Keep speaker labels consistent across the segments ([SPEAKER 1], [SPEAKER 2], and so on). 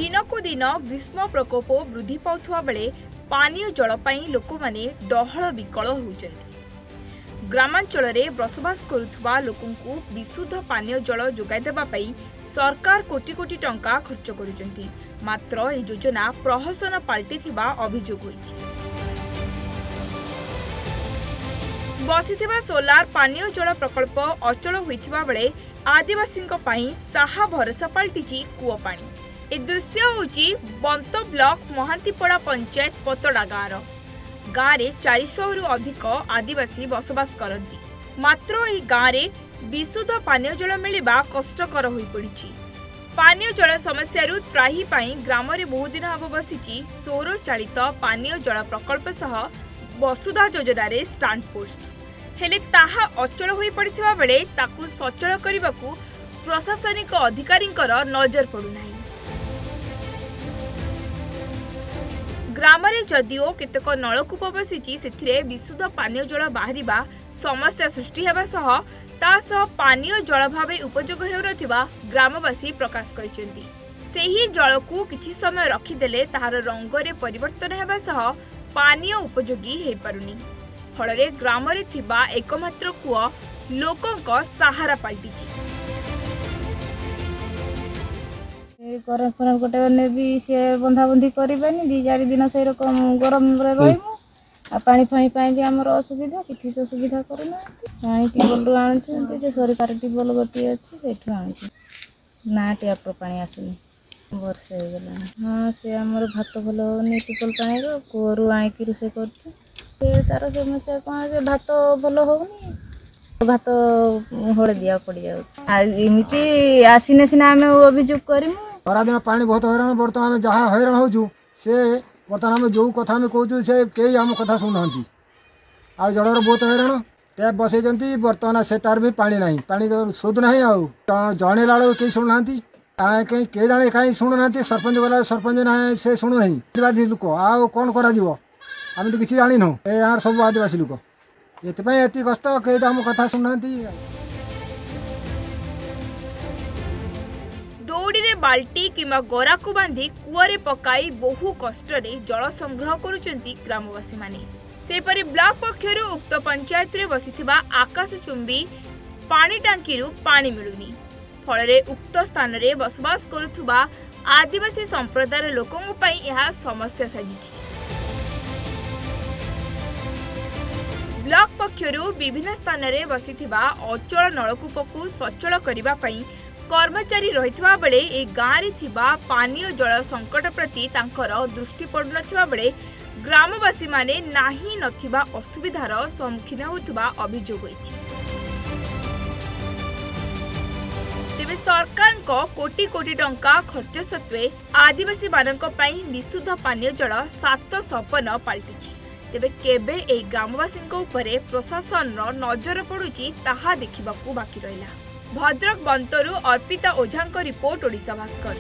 [SPEAKER 1] दिनकु दिन ग्रीष्म प्रकोप वृद्धि पाउथुवा बेले पानीय जल पाई लोक माने डहल विकल होउचंती। ग्रामांचल रे बसवास करुथुवा लोकंकु विशुद्ध पानीय जल जोगाई देबा पई सरकार कोटी कोटी टंका खर्च करुचंती। मात्र ए योजना प्रहसन पाल्टी थिबा अभियोग होईछि। बसिथिबा सोलार पानीय जल प्रकल्प अचल होइथिबा बेले आदिवासींक पई साहा भरोसा पाल्टिछि कूओ पानी। ए दृश्य होउछि बंत ब्लॉक महांतीपड़ा पंचायत पतड़ा गाँव। गाँव में 400 रु अधिक आदिवासी बसवास करती। मात्र ए गाँव में विशुद्ध पानीय जल मिलवा कष्टकर हो पड़ी। पानीय जल समस्या त्राही पाई ग्राम में बहु दिन हम बसी सौर चालित पानीय जल प्रकल्प सह वसुधा योजना रे स्टांड पोस्ट हेले ताहा अचल हो पड़थिबा बेले ताकू सचल करने को प्रशासनिक अधिकारी नजर पड़ुना। ग्राम में जदिओ केतक नलकूप बसी से विशुद्ध पानीय जल बाहर समस्या सृष्टि होगा सह पानीय जल भाव उपयोग हो ग्रामवासी प्रकाश करछन्ती। सेही जल को किछि समय रखिदेले ताहार रंगरे परिवर्तन होगा सह पानीय उपयोगी हो पारुनी। फल ग्राम में थिबा एकमात्र कूओ लोकंक सहारा पलटिछि।
[SPEAKER 2] गरम फरम गोटे ने भी सी बंधाबंधी करनी 2-4 दिन से रकम गरम रहीमु। आ पानी फाणी पाई भी आमर असुविधा किसी तो सुविधा करना। पानी ट्यूबवेल आणुचे से सरकार ट्यूबवेल गोटे अच्छी से ना टैप पानी आसनी वर्षे हो गला। हाँ से आमर भात भल होनी ट्यूबवेल पानी कूअरू आणिकी रोषे कर तार समस्या कौन से भात भल होनी भात हड़े दिया पड़ जामती आसीने सीना आम अभियोग करूँ।
[SPEAKER 3] खरादिन पानी बहुत हैरान बर्तमान जहाँ हैरान हो बर्तमान आम जो कथा कहूँ से कई आम कथा शुणुना आ जलर बहुत हैरान टैप बसई बर्तमान से तार भी पानी ना पानी सुध ना जड़े लाल कई शुणुना कहीं किए जाने कहीं शुणुना सरपंच गला सरपंच ना से शुणुना आदिवासी लोक आ कौन कर आम तो किसी जान यार सब आदिवासी लोक ये कष्ट कई आम कथा शुणुना।
[SPEAKER 1] दौड़ी रे बाल्टी किंवा गरा को बांधी कूअरे पकाई बहु कष्ट रे जल संग्रह करुचंती ग्रामवासी माने। सेपरि ब्लॉक पक्षर उक्त पंचायत रे बसिथिबा आकाशचुंबी पानी टांकी पानी मिलुनी। फल रे उक्त स्थान रे बसवास करुथुबा आदिवासी संप्रदाय लोकंक पई यह समस्या साजिछि। ब्लॉक पक्षर विभिन्न स्थान रे बसिथिबा अचल नलकूप को सचल करिबा पई कर्मचारी रहितबा बेले ए गाँव थिबा पानीय जल संकट प्रति तांकर दृष्टि पड़ुनथिबा बेले ग्रामवासी माने नाही नथिबा असुविधार सम्मुखीन होतबा अभियोग होइछि। तेबे सरकार को कोटी कोटी टंका खर्च सत्वे आदिवासी मानक पई विशुद्ध पानीय जल 7 सपन पाल्टिछि। तेबे केबे ए ग्रामवासी उपरे प्रशासन नजर पड़ुछि ताहा देखिबाकू बाकी रहिला। भद्रक बंतरु अर्पिता ओझांक रिपोर्ट ओडिशा भास्कर।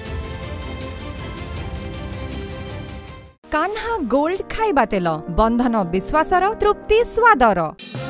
[SPEAKER 4] कान्हा गोल्ड खाइबा तेल बंधन विश्वासर तृप्ति स्वादर।